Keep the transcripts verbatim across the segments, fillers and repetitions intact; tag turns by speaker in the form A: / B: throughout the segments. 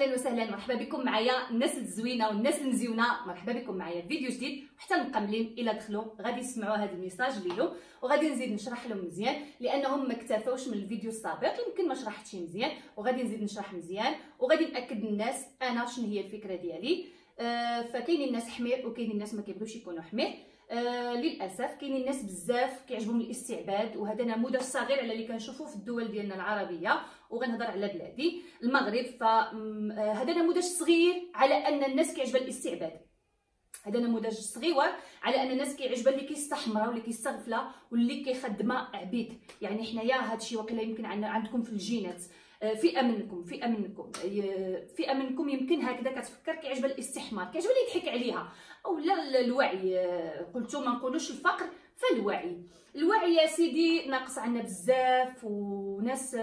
A: اهلا وسهلا، مرحبا بكم معايا الناس الزوينه والناس المزيونه. مرحبا بكم معايا في فيديو جديد، وحتى المقملين الى دخلوا غادي يسمعوا هذا الميساج ليلو، وغادي نزيد نشرح لهم مزيان لانهم ما اكتفاوش من الفيديو السابق، يمكن ما شرحتش مزيان وغادي نزيد نشرح مزيان، وغادي ناكد للناس انا شنو هي الفكره ديالي. آه فكاينين الناس حمير وكاينين الناس ما كيبغيوش يكونوا حمير. آه للاسف كاينين الناس بزاف كيعجبهم الاستعباد، وهذا نموذج صغير على اللي كنشوفوه في الدول ديالنا العربيه، وغنهضر على بلادي المغرب. فهذا نموذج صغير على ان الناس كيعجبها الاستعباد، هذا نموذج صغير على ان الناس كيعجبها اللي كيستحمرها واللي كيستغفلها واللي كيخدمها عبيد. يعني حنايا هادشي واقيلا يمكن عندكم في الجينات، فئه منكم فئه منكم فئه منكم يمكن هكذا كتفكر، كيعجبها الاستحمار، كيعجبها اللي يضحك عليها، او لا الوعي. قلتو ما نقولوش الفقر، فالوعي. الوعي يا سيدي ناقص عنا بزاف، وناس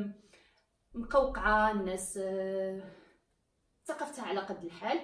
A: مقوقعه، الناس ثقافتها على قد الحال،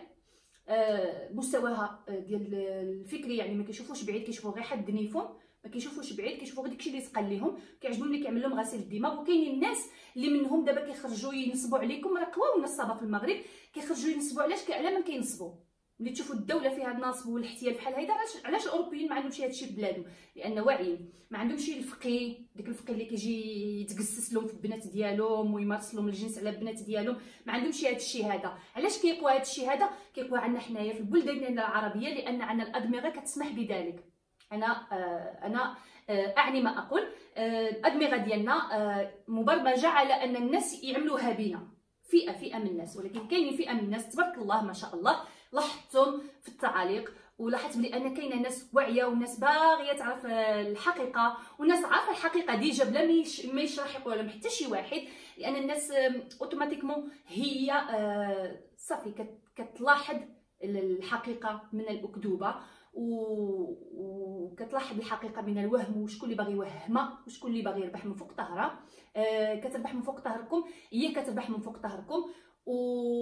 A: مستواها ديال الفكري يعني ما كيشوفوش بعيد، كيشوفوا غير حد نيفهم، ما كيشوفوش بعيد، كيشوفوا غير داكشي اللي ثقل ليهم، كيعجبهم اللي كيعمل لهم غسيل الدماغ. وكاينين الناس اللي منهم دابا كيخرجوا ينصبوا عليكم، راه قواو النصابه في المغرب، كيخرجوا ينصبوا. علاش؟ على من كينصبوا؟ ملي تشوفوا الدوله فيها النصب والاحتيال بحال هيدا، علاش علاش الاوروبيين ما عندهمش هادشي في بلادهم؟ لان واعيين، ما عندهمش الفقيه، ديك الفقيه اللي كيجي يتجسس لهم في البنات ديالهم ويمارس لهم الجنس على البنات ديالهم، ما عندهمش هذا الشيء هذا. علاش كيقوى هذا الشيء هذا؟ كيقوى عندنا حنايا في البلدان ديالنا العربيه، لان عندنا الادمغه كتسمح بذلك. انا آه انا آه اعني ما اقول. آه الادمغه ديالنا آه مبرمجه على ان الناس يعملوها بنا، فئه فئه من الناس. ولكن كاينين فئه من الناس تبارك الله ما شاء الله، لاحظتم في التعاليق ولاحظت بلي ان كاينه ناس واعيه وناس باغيه تعرف الحقيقه، وناس عارفه الحقيقه ديجا بلا ما يشرح يقول لهم حتى شي واحد، لان الناس اوتوماتيكمون هي صافي كتلاحظ الحقيقه من الاكذوبه، وكتلاحظ الحقيقه من الوهم، وشكون اللي باغي يوهمها وشكون اللي باغي يربح من فوق ظهرها. كتربح من فوق ظهركم، هي كتربح من فوق ظهركم، و...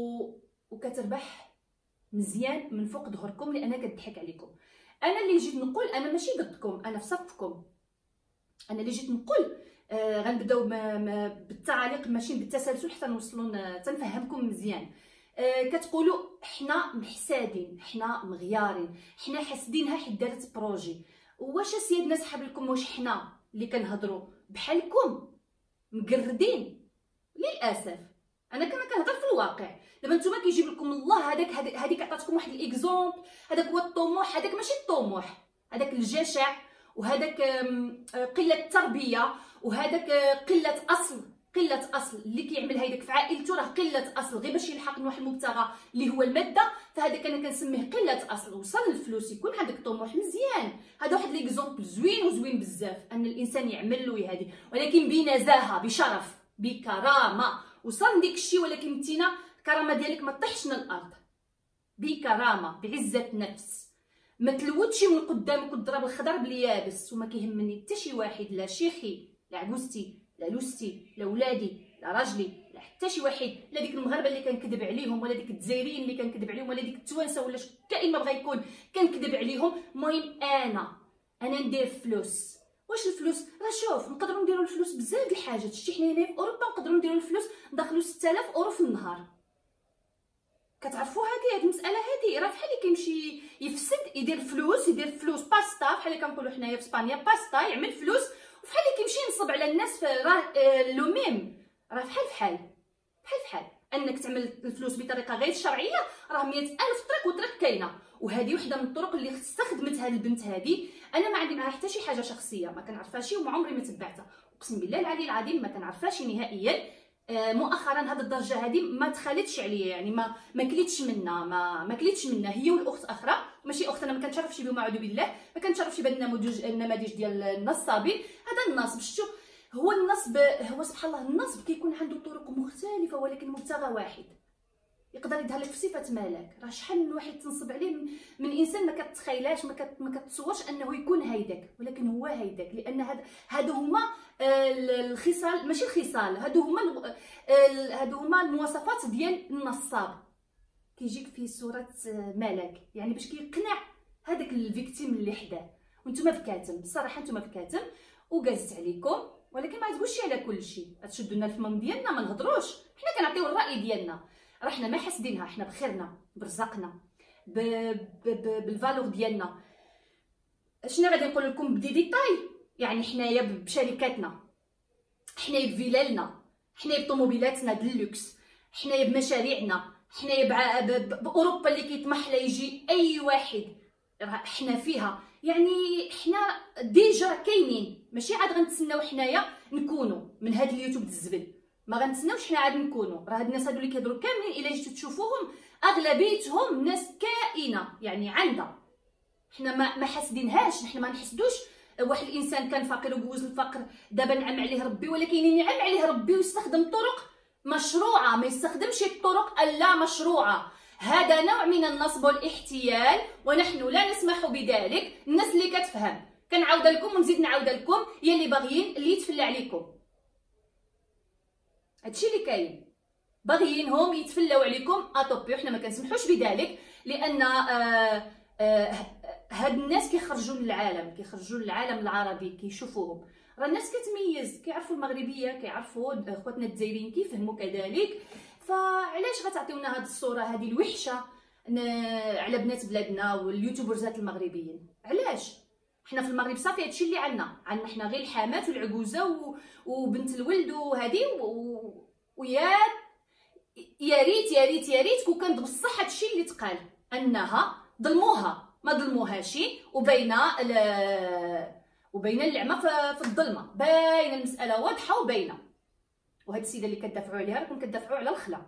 A: وكتربح مزيان من فوق ظهركم لانها كتضحك عليكم. انا اللي جيت نقول انا ماشي ضدكم، انا في صفكم. انا اللي جيت نقول آه غنبداو بالتعاليق ماشي بالتسلسل حتى نوصلوا تنفهمكم مزيان. آه كتقولوا حنا محسادين، حنا مغيارين، حنا حاسدينها حيت دارت بروجي. واش سيدنا سحاب لكم واش حنا اللي كنهضروا بحالكم مقردين؟ للاسف انا كما كنهضر في الواقع. دابا نتوما كيجيب لكم الله هذاك هذيك عطاتكم واحد الاكزومبل، هذاك هو الطموح، هذاك ماشي الطموح، هذاك الجشع، وهذاك قله التربيه، وهذاك قله اصل، قله اصل اللي كيعمل هيداك في عائلته راه قله اصل، غير باش يلحق واحد المبتغى اللي هو الماده. فهذاك انا كنسميه قله اصل. وصل الفلوس يكون عندك طموح مزيان، هذا واحد ليكزومبل زوين وزوين بزاف ان الانسان يعمل ويهادي، ولكن بنزاهه، بشرف، بكرامه. وصل ديك الشيء، ولكن انتينا الكرامه ديالك ما طيحش للارض، بكرامه، بعزه نفس. ما تلوتش من قدامك وتضرب الخضر باليابس. وما كيهمني حتى شي واحد، لا شيخي، لا عجوزتي، لا لوستي، لا ولادي، لا راجلي، لا حتى شي واحد، لا ديك المغاربه اللي كنكذب عليهم، ولا ديك الجزائريين اللي كنكذب عليهم، ولا ديك التوانسه، ولا كائن ما بغى يكون كنكذب عليهم. المهم انا انا ندير فلوس. واش الفلوس؟ راه شوف، نقدروا نديروا الفلوس بزاف د الحاجات. شتي حنا هنا في اوروبا نقدروا نديروا الفلوس ندخلوا ستة آلاف اورو في النهار. كتعرفوا هذه هذه المساله هذه، راه فحال اللي كيمشي يفسد يدير فلوس، يدير فلوس باستا، بحال اللي كنقولوا حنايا في اسبانيا باستا، يعمل فلوس، وفحال اللي كيمشي ينصب على الناس. راه لو ميم، راه فحال فحال بحال فحال انك تعمل الفلوس بطريقه غير شرعيه. راه مئة ألف طريق وطريق كاينه، وهذه وحده من الطرق اللي استخدمتها البنت هذه. انا ما عندي معها حتى شي حاجه شخصيه، ما كنعرفهاش وما عمري ما تبعتها، اقسم بالله العلي العظيم ما كنعرفهاش نهائيا. آه مؤخرا هذه الضجه هذه ما تخلتش عليا، يعني ما ما كليتش منها، ما ما كليتش منها هي والاخت اخرى، ماشي اخت انا ما كنتعرفش بهم اعوذ بالله، ما كنتعرفش بهاد النموذج النماذج ديال النصابين. هذا النصب شتو هو النصب، هو سبحان الله النصب كيكون عنده طرق مختلفه، ولكن مبتغى واحد. يقدر يظهر لك في صفه مالك. راه شحال من واحد تنصب عليه من, من انسان ما كتخيلاش، ما, كت ما كتصورش انه يكون هيداك، ولكن هو هيداك. لان هاد هادو هما الخصال، ماشي الخصال، هادو هما هادو هما المواصفات ديال النصاب. كيجيك في صوره ملك، يعني باش كيقنع هذاك الفيكتيم اللي حداه. وانتم في كاتم، الصراحه انتم في كاتم وجازت عليكم، ولكن ما تقولش على كل شيء. تشدوا لنا الفمام ديالنا، ما نهضروش، حنا كنعطيو الراي ديالنا. راه حنا ما حاسدينها، حنا بخيرنا برزقنا ب... ب... ب... بالفالور ديالنا. شنو غادي نقول لكم بدي ديتاي؟ يعني حنايا بشركاتنا، حنايا بفيلالنا، حنايا بطوموبيلاتنا دلوكس، حنايا بمشاريعنا، حنايا بع... ب... باوروبا اللي كيطمح لا يجي اي واحد، راه حنا فيها. يعني حنا ديجا كاينين، ماشي عاد غنتسناو حنايا نكونوا من هاد اليوتيوب الزبل، ما غنتسناوش حنا عاد نكونوا. راه هاد الناس هادو اللي كيهضروا كاملين الا جيتو تشوفوهم اغلبيتهم ناس كائنه، يعني عندها. حنا ما ما حاسدينهاش، حنا ما نحسدوش واحد الانسان كان فقير وجوز الفقر دابا نعم عليه ربي، ولكن ينعم عليه ربي ويستخدم طرق مشروعه، ما يستخدمش الطرق اللا مشروعه. هذا نوع من النصب والاحتيال ونحن لا نسمح بذلك. الناس اللي كتفهم كنعاود لكم ونزيد نعاود لكم، يا اللي باغيين اللي يتفلى عليكم. هادشي اللي كاين، باغيينهم يتفلاو عليكم اطوبي، وحنا ما كنسمحوش بذلك، لان آه آه هاد الناس كيخرجوا للعالم، كيخرجوا للعالم العربي كيشوفوهم. راه الناس كتميز، كيعرفوا المغربيه، كيعرفوا خواتنا الجزائريين كيفهموا كذلك. فعلاش غتعطيونا هاد الصوره هذه الوحشه على بنات بلادنا واليوتيوبرزات المغربيين؟ علاش؟ حنا في المغرب صافي هادشي اللي عندنا، عندنا حنا غير الحامات والعجوزه و... وبنت الولد وهذه و... ويا يا ريت يا ريت يا ريت كون كانت بصح هادشي اللي تقال انها ظلموها، ما ظلموهاش، وباينه ل... وباينه اللعمه في الظلمه، باينه المساله واضحه وباينه. وهاد السيده اللي كتدافعوا عليها راكم كتدافعوا على الخلا،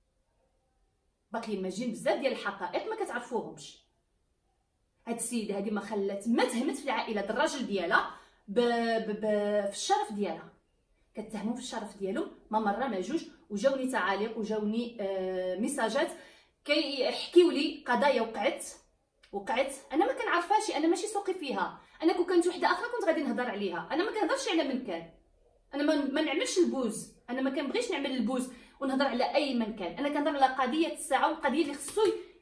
A: باقيين ماجين بزاف ديال الحقائق ما كتعرفوهمش. هاد السيده هادي ما خلات ما تهمت في العائله د الراجل ديالها ب... ب... ب... في الشرف ديالها، كتهموا في الشرف ديالهم ما مره ما جوج. وجاوني تعاليق وجاوني آه ميساجات كيحكيو لي قضايا وقعت وقعت انا ما كنعرفهاش، انا ماشي سوقي فيها. انا كون كانت وحده اخرى كنت غادي نهضر عليها، انا ما كنهضرش على من كان، انا ما, ما نعملش البوز، انا ما كنبغيش نعمل البوز ونهضر على اي من كان. انا كنهضر على قضيه الساعه والقضيه اللي خصو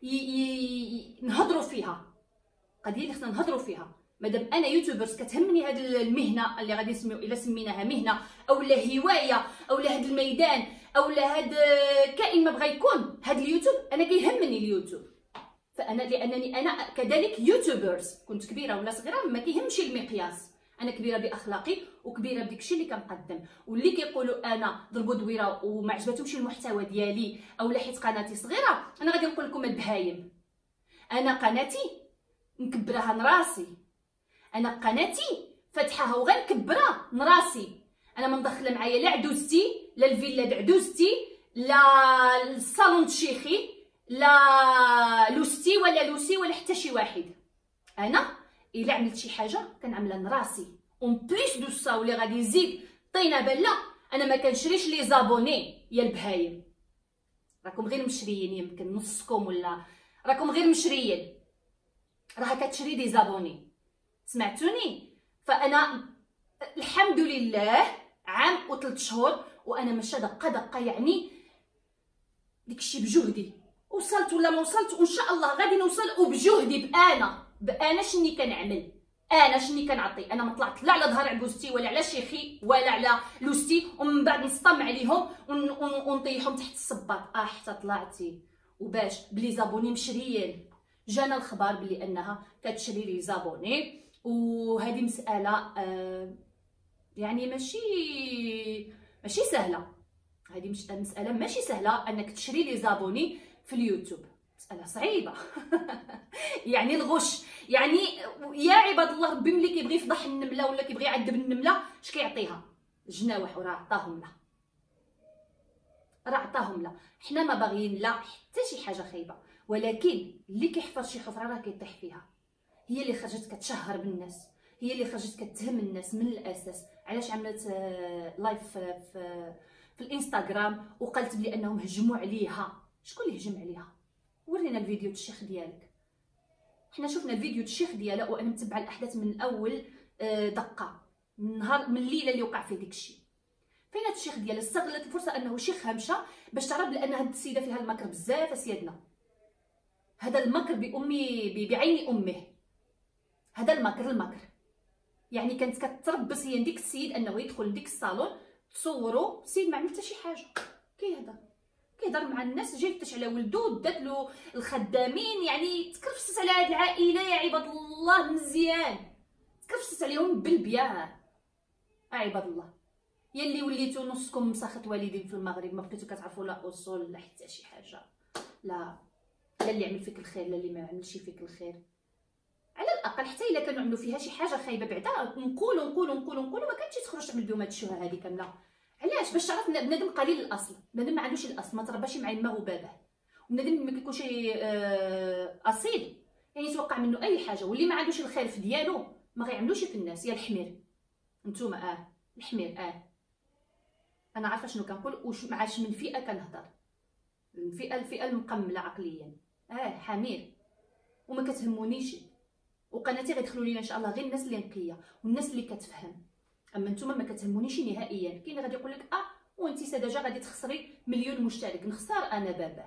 A: نهضروا فيها، قضيه اللي خصنا نهضروا فيها. مادام انا يوتيوبرز كتهمني هذه المهنه اللي غادي نسميو الا سميناها مهنه او لا هوايه او لا هذا الميدان او لا هذا كائن ما بغى يكون هذا اليوتيوب، انا كيهمني اليوتيوب. فانا لانني انا كذلك يوتيوبرز كنت كبيره ولا صغيره ما كيهمش المقياس، انا كبيره باخلاقي وكبيره بداكشي اللي كنقدم. واللي كيقولوا انا ضربوا دويره وما عجبتهمش المحتوى ديالي او لا حيت قناتي صغيره، انا غادي نقول لكم البهايم. انا قناتي نكبرها نراسي، انا قناتي فاتحاها وغنكبرها نراسي. انا ما مدخله معايا لا عدوزتي لا الفيلا د عدوزتي لا الصالون شيخي لا لوستي ولا لوسي ولا حتى شي واحد. انا الا عملت شي حاجه كنعملها نراسي. اون بليس دو سا واللي غادي يزيد طينا بلا، انا ما كنشريش لي زابوني يا البهايم. راكم غير مشريين، يمكن نصكم ولا راكم غير مشريين، راها كتشري دي زابوني. سمعتوني؟ فانا الحمد لله عام وثلاث شهور وانا ماشيه دقه دقه، يعني داكشي بجهدي وصلت ولا ما وصلت، وان شاء الله غادي نوصل وبجهدي بانا بانا شني كنعمل، انا شني كنعطي. انا ما طلعت لا على ظهر عبوستي ولا على شيخي ولا على لوستي ومن بعد نصطم عليهم ونطيحهم تحت الصباط. اه حتى طلعتي وباش بلي زابوني مشريين، جانا الخبر بلي انها كتشري لي زابوني. وهذه مساله آه يعني ماشي ماشي سهله، هذه مش مساله ماشي سهله انك تشري لي زابوني في اليوتيوب، مساله صعيبه. يعني الغش، يعني يا عباد الله ربي ملي كيبغي يفضح النمله ولا كيبغي يعذب النمله اش كيعطيها؟ جناوح، وراه عطاهم له، راه عطاهم له. حنا ما باغيين لا حتى شي حاجه خايبه، ولكن اللي كيحفر شي حفره راه كيطيح فيها. هي اللي خرجت كتشهر بالناس، هي اللي خرجت كتهم الناس من الاساس. علاش عملت لايف في, في, في الانستغرام وقالت بلي انهم هجموا عليها؟ شكون اللي هجم عليها؟ ورينا الفيديو الشيخ ديالك. حنا شفنا الفيديو الشيخ ديالها وانا متبعه الاحداث من اول دقه، من نهار من الليله اللي وقع فيه داكشي. فين هاد الشيخ ديالها؟ استغلت الفرصه انه شيخها مشى باش تعرف بان هاد السيده فيها المكر بزاف اسيادنا. هذا المكر بامي بعين امه، هذا المكر المكر يعني كانت كتربص هي ديك السيد انه يدخل لديك الصالون تصوروا السيد ما عمل حتى شي حاجه، كيهضر كيهضر مع الناس، جا يفتش على ولدو، دات له الخدامين، يعني تكرفست على هاد العائله يا عباد الله مزيان، تكرفست عليهم بالبيان. ا عباد الله يلي وليتو نصكم مساخط والدين في المغرب، ما بقيتو كتعرفوا لا اصول لا حتى شي حاجه، لا لا اللي عمل فيك الخير لا اللي ما عملش فيك الخير. على الاقل حتى الا كانوا عملوا فيها شي حاجه خايبه بعدا نقولوا نقولوا نقولوا نقولوا ما كانتش تخرج تعمل بهم هاد الشهره هذه كامله. علاش؟ باش تعرف بنادم قليل الاصل، بنادم ما عندوش الاصل، ما ترباش مع يماه وباباه، وبنادم ما كيكونش آه اصيل يعني يتوقع منه اي حاجه، واللي ما عندوش الخير في ديالو ما غيعملوش في الناس. يا الحمير نتوما، اه الحمير، اه انا عارفه شنو كنقول وش مع من فئه كنهضر، الفئه الفئه المقمله عقليا، اه حمير وما كتهمونيش، وقناتي غيدخلوا لينا ان شاء الله غير الناس اللي نقيه والناس اللي كتفهم. اما نتوما ما كتهمونيش نهائيا. كاين غادي يقول لك اه وانت سداجه غادي تخسري مليون مشترك، نخسر انا باباه،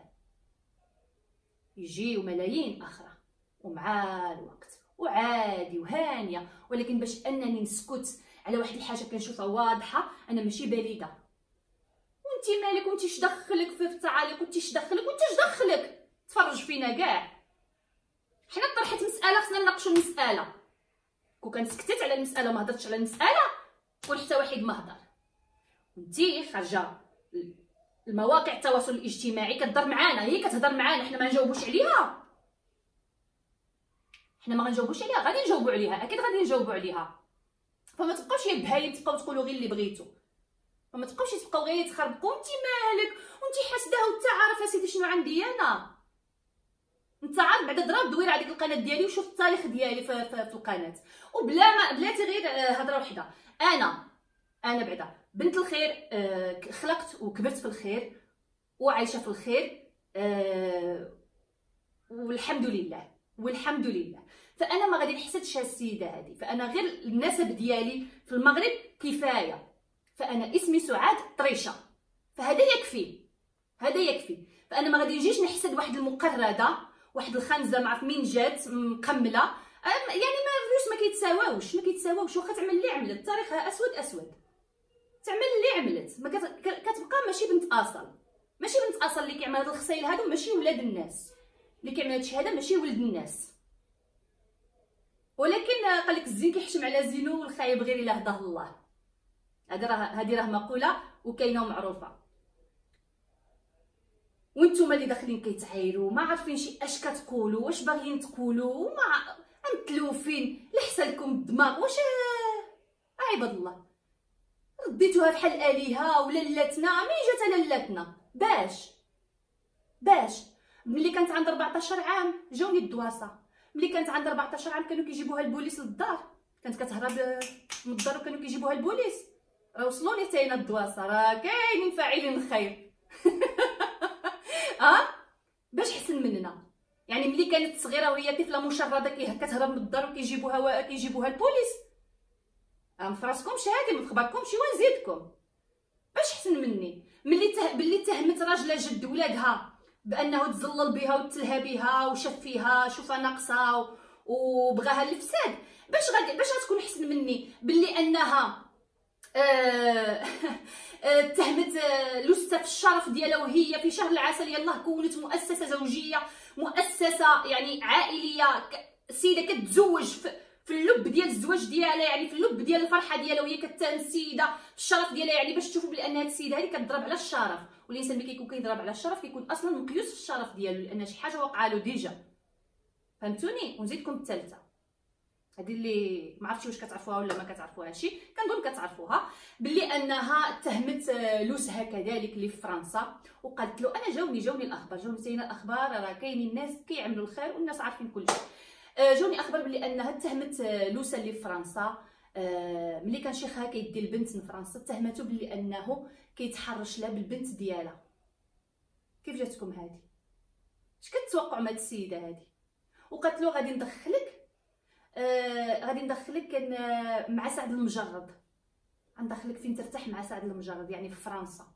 A: يجيو ملايين اخرى ومع الوقت وعادي وهانيه. ولكن باش انني نسكت على واحد الحاجه كنشوفها واضحه، انا ماشي بالغه. وانت مالك وانت اش دخلك في التعاليق، وانت اش دخلك وانت اش دخلك تفرج فينا كاع. حنا طرحت مساله خصنا نناقشوا المساله، كون كان سكتت على المساله وما هضرتش على المساله كون حتى واحد ما هضر. انتي خارجه المواقع التواصل الاجتماعي كتهضر معانا، هي كتهضر معانا، حنا ما نجاوبوش عليها، حنا ما غنجاوبوش عليها، غادي نجاوبوا عليها، اكيد غادي نجاوبوا عليها. فما تبقاوش يا بهايم تبقاو تقولوا غير اللي بغيتو، فما تبقاوش تبقاو غير تخربقوا. انت مالك وانت حاسداها وانت عارف اسيدي شنو عندي انا، انت عارف بعدا ضرب دوير على ديك القناه ديالي وشوف التاريخ ديالي في, في, في القناه. وبلا ما بلاتي غير هضره وحده، انا انا بعدا بنت الخير، آه خلقت وكبرت في الخير وعايشه في الخير، آه والحمد لله والحمد لله. فانا ما غادي نحسدش هاد السيده هذه، فانا غير النسب ديالي في المغرب كفايه، فانا اسمي سعاد طريشه، فهذا يكفي، هذا يكفي. فانا ما غادي نجيش نحسد واحد المقرده، واحد الخنزه ما عرف منين جات مقمله، يعني ما الفلوس ما كيتساواوش ما كيتساواوش. واخا تعمل اللي عملت، التاريخ اسود اسود، تعمل اللي عملت، ما كتبقى ماشي بنت اصل، ماشي بنت اصل اللي كيعمل هاد الخصايل هادو، ماشي ولاد الناس اللي كيعمل هادشي هذا، ماشي ولد الناس. ولكن قال لك الزين كيحشم على زينو والخايب غير الا هداه الله. هذه راه هذه راه مقوله وكاينه ومعروفه. وانتم اللي داخلين كيتعايروا ما عارفين شي اش كتقولوا، واش باغيين تقولوا، وما متلوفين لحسالكم الدماغ. واش عباد الله رديتوها بحال الالهه ولا لاتنا؟ مين جات لاتنا؟ باش باش ملي كانت عند أربعطاش عام جاوني الدواسه، ملي كانت عند أربعطاش عام كانوا كيجيبوها البوليس للدار، كانت كتهرب من الدار وكانوا كيجيبوها البوليس. راه وصلوني حتى هنا الدواسه، راه كاينين فاعلين الخير. اه باش حسن مننا، يعني ملي كانت صغيره وهي طفله مشرده كتهرب من الدار وكيجيبوها كيجيبوها البوليس. اه ما فراسكمش هادي، ما تخبركمش وين نزيدكم. باش حسن مني ملي ته... باللي تهمت راجله جد ولادها بانه تزلل بها وتلهى بها وشاف فيها شوفها ناقصه و... وبغاها الفساد. باش غادي باش غتكون حسن مني باللي انها آه... اتهمت لوستا في الشرف ديالها، وهي في شهر العسل يلاه كونت مؤسسه زوجيه، مؤسسه يعني عائليه، السيده كتزوج في, في اللب ديال الزواج ديالها، يعني في اللب ديال الفرحه ديالها، وهي كتهم السيده في الشرف ديالها. يعني باش تشوفوا بان هاد السيده هذه كتضرب على الشرف، والانسان ملي كيكون كيضرب على الشرف كيكون اصلا مقيوس في الشرف ديالو، لان شي حاجه وقع له ديجا. فهمتوني؟ ونزيدكم الثالثه هذه اللي ما عرفتش واش كتعرفوها ولا ما كتعرفوهاش، كنظن كتعرفوها، باللي انها اتهمت لوسها كذلك اللي في فرنسا، وقالت له انا جاوني جاوني الاخبار جاوني زين الاخبار، راه كاينين الناس كيعملوا الخير والناس عارفين كل شيء. جاوني اخبار باللي انها اتهمت لوسا اللي في فرنسا، ملي كان شيخها كيدي البنت من فرنسا، اتهمته باللي انه كيتحرش لها بالبنت ديالها. كيف جاتكم هذه؟ اش كتوقعوا من هذه السيده هذه؟ وقالت له غادي ندخلك آه غادي ندخلك آه مع سعد المجرد، غندخلك فين ترتاح مع سعد المجرد، يعني في فرنسا.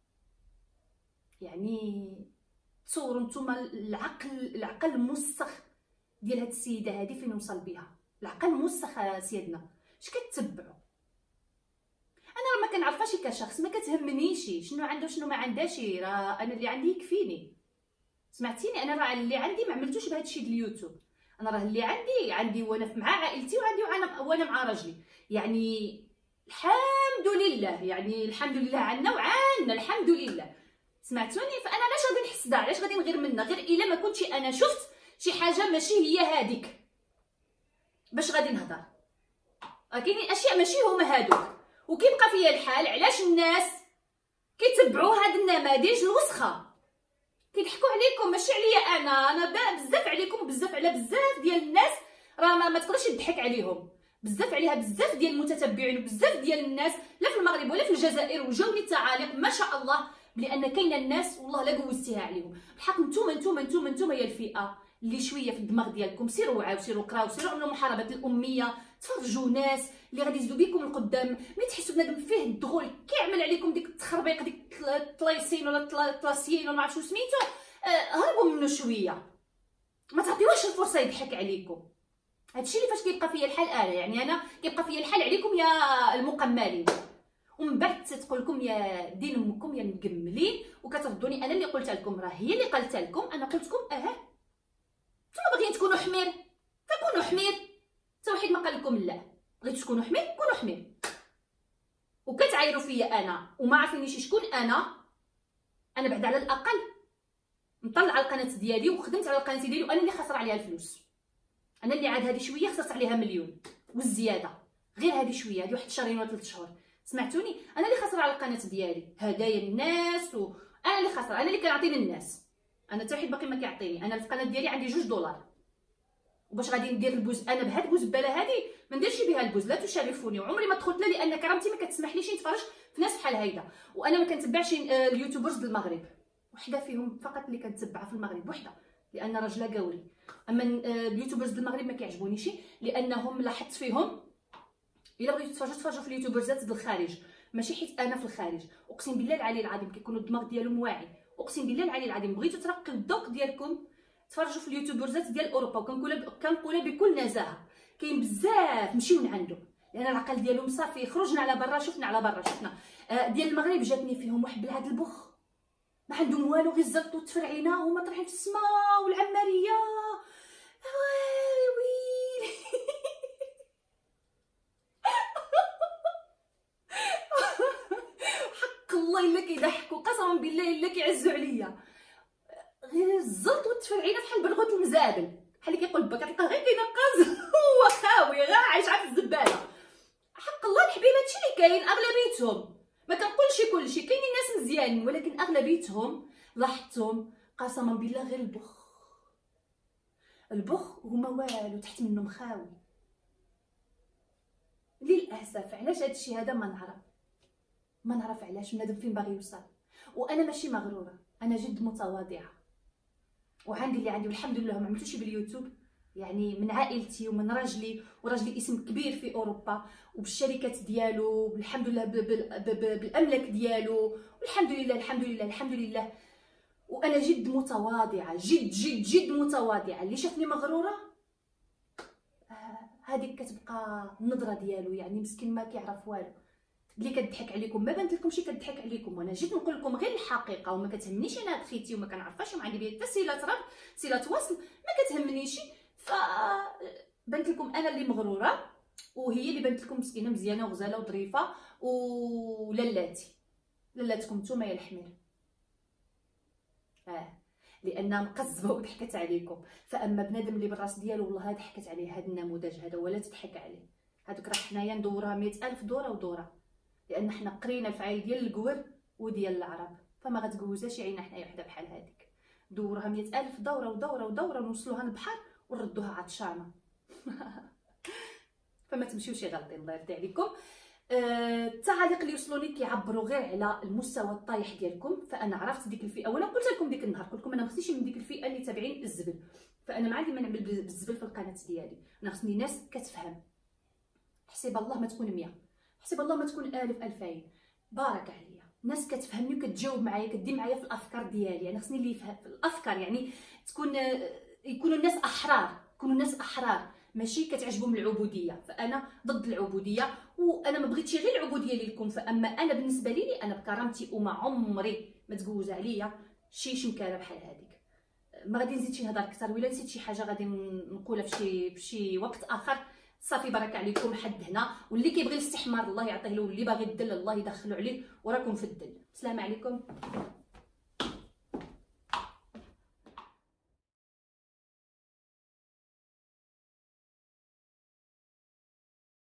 A: يعني تصوروا نتوما العقل العقل الموسخ ديال هاد السيده هذه فين وصل بها، العقل الموسخ سيدنا. اش كتبعوا؟ انا راه ما كنعرفاش كشخص، ما كتهمنيش شنو عنده شنو ما عندهاش، راه انا اللي عندي يكفيني. سمعتيني؟ انا راه اللي عندي ما عملتوش بهذا الشيء ديال اليوتيوب. انا راه اللي عندي عندي وانا مع عائلتي، وعندي وانا وانا مع راجلي، يعني الحمد لله، يعني الحمد لله عنا وعنا الحمد لله. سمعتوني؟ فانا علاش غادي نحسدها؟ علاش غادي نغير منها؟ غير الا ما كنتش انا شفت شي حاجه ماشي هي هذيك باش غادي نهضر. كاينين اشياء ماشي هما هادوك، وكيبقى فيا الحال. علاش الناس كيتبعوا هاد النماذج الوسخه، كيضحكوا عليكم؟ ماشي عليا انا، انا بزاف عليكم وبزاف على بزاف ديال الناس، راه ما, ما تقدرش تضحك عليهم. بزاف عليها بزاف ديال المتتبعين وبزاف ديال الناس، لا في المغرب ولا في الجزائر، وجاوني التعاليق ما شاء الله بان كاينه الناس والله لا قوزتيها عليهم. بالحق نتوما نتوما نتوما نتوما هي الفئه اللي شويه في الدماغ ديالكم. سيروا وعاو، سيروا قراو، سيروا عملوا محاربه الاميه، تفرجوا ناس اللي غادي يزيدوا بكم القدام. ملي تحسوا بنادم فيه الدغول كيعمل عليكم ديك التخربيق، ديك الطليسين ولا الطلاسيين ولا ما عرفتش شنو سميتو، هربوا منه شويه، ما تعطيوش الفرصه يضحك عليكم. هادشي اللي فاش كيبقى فيا الحال انا، يعني انا كيبقى فيا الحال عليكم يا المقملين، ومن بعد تتقول لكم يا دين امكم يا مقملين، وكتردوني انا اللي قلت لكم. راه هي اللي قالت لكم، انا قلت لكم اه نتوما باغيين تكونوا حمير فكونوا حمير، حتى واحد ما قال لكم لا. بغيتو تكونوا حمير كونوا حمير، وكتعايروا فيا انا وما عارفينيش شكون انا. انا بعد على الاقل نطلع القناه ديالي وخدمت على القناه ديالي، وانا اللي خسر عليها الفلوس. انا اللي عاد هذه شويه خسرت عليها مليون والزياده، غير هذه شويه، هذه واحد شهرين ولا ثلاث شهور. سمعتوني؟ انا اللي خسر على القناه ديالي، هدايا الناس، وانا اللي خسر، انا اللي كنعطي للناس. انا حتى واحد باقي ما كيعطيني. انا في القناه ديالي عندي جوج دولار، وباش غادي ندير البوز انا بهاد البوزباله هذه ما نديرش بها البوز، لا تشرفوني. وعمري ما دخلت لها لان كرامتي ما كتسمحليش نتفرج في ناس بحال هيدا. وانا ما كنتبعش اليوتيوبرز ديال المغرب، وحده فيهم فقط اللي كنتبعها في المغرب، وحده لان راجلها قاوري. اما اليوتيوبرز ديال المغرب ما كيعجبونيش، لانهم لاحظت فيهم الا بغيتو تفرجوا تفرجوا في اليوتيوبرزات ديال الخارج، ماشي حيت انا في الخارج. اقسم بالله العلي العظيم كيكونوا الدماغ ديالهم واعي، اقسم بالله العلي العظيم. بغيتو ترقيو الذوق ديالكم تفرجوا في اليوتيوبرزات ديال اوروبا، وكنقولها كنقولها بكل نزاهه. كاين بزاف مشيو من عنده، لان العقل ديالهم صافي. خرجنا على برا، شفنا على برا، شفنا آه ديال المغرب جاتني فيهم واحد بالهاد البخ، ما عندهم والو، غير الزرط والتفرعينه، هما طايحين في السماء والعماريه. ويلي حق الله الا كيضحكوا، قسما بالله الا كيعزوا عليا. غير الزلط والتفرعينه بحال برغوت المزابل، بحال اللي كيقول با كتلقاه غير كينقز هو خاوي، غير عايش في الزباله. حق الله الحبيب هادشي اللي كاين. اغلبيتهم، ما كنقولش كلشي، كاينين ناس مزيانين، ولكن اغلبيتهم لاحظتهم قسما بالله غير البخ. البخ هما والو تحت منهم خاوي. للاسف علاش هادشي هذا ما نعرف، ما نعرف علاش بنادم فين باغي يوصل. وانا ماشي مغروره، انا جد متواضعه، وعندي اللي عندي والحمد لله. ما عملتوش باليوتيوب، يعني من عائلتي ومن راجلي، وراجلي اسم كبير في اوروبا وبالشركات ديالو، والحمد لله بالاملاك ديالو، والحمد لله الحمد لله الحمد لله. وانا جد متواضعه، جد جد جد متواضعه. اللي شافني مغروره هذيك كتبقى النظره ديالو، يعني مسكين ما كيعرف والو. اللي كتضحك عليكم ما بانت لكمش كتضحك عليكم، وانا جيت نقول لكم غير الحقيقه، وما كتهمنيش انا خيتي وما كنعرفهاش وما عندي بها حتى صله رب صله وصل، ما كتهمنيش. ف بانت لكم انا اللي مغروره، وهي اللي بانت لكم مسكينه مزيانه وغزاله وظريفه ولالاتي. لالاتكم نتوما يا الحمير، اه لانها مقزبه وضحكت عليكم. فاما بنادم اللي بالراس ديالو والله ضحكت عليه هذا النموذج هذا، ولا تضحك عليه. هذوك راه حنايا ندورها مئة الف دوره ودوره، لان حنا قرينا الفعايل ديال القور وديال العرب، فما غتجوزاش عينا حنايا وحده بحال هذيك. دورها مئة الف دوره ودوره ودوره، نوصلوها للبحر ونردوها عطشانه. فما تمشيوش غالطين، الله يرضي عليكم. آه، التعاليق اللي وصلوني كيعبروا غير على المستوى الطايح ديالكم. فانا عرفت ديك الفئه، وانا قلت لكم ديك النهار، قلت لكم انا ما خصنيش من ديك الفئه اللي تابعين الزبل. فانا ما عندي ما نعمل بالزبل في القناه ديالي، انا خصني ناس كتفهم. حسيب الله ما تكون مية، حسيب الله ما تكون ألف ألفين، بارك عليا. ناس كتفهمني وكتجاوب معايا، كدي معايا في الافكار ديالي. انا خصني اللي يفهم في الافكار، يعني تكون يكونوا الناس احرار، يكونوا الناس احرار، ماشي كتعجبهم العبوديه. فانا ضد العبوديه، وانا ما بغيتش غير العبوديه لكم. فاما انا بالنسبه لي انا بكرامتي وما عمري ما تزوج عليا شي شمكانه بحال هذيك. ما غادي نزيد شي نهضر اكثر، ولا نسيت شي حاجه غادي نقولها في شي في شي وقت اخر. صافي بارك عليكم لحد هنا، واللي كيبغي الاستحمار الله يعطيه له، واللي باغي الدل الله يدخلو عليه، وراكم في الدل. السلام عليكم.